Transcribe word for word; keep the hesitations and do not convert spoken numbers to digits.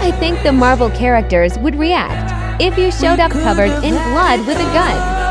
I think the Marvel characters would react if you showed up covered in blood with a gun?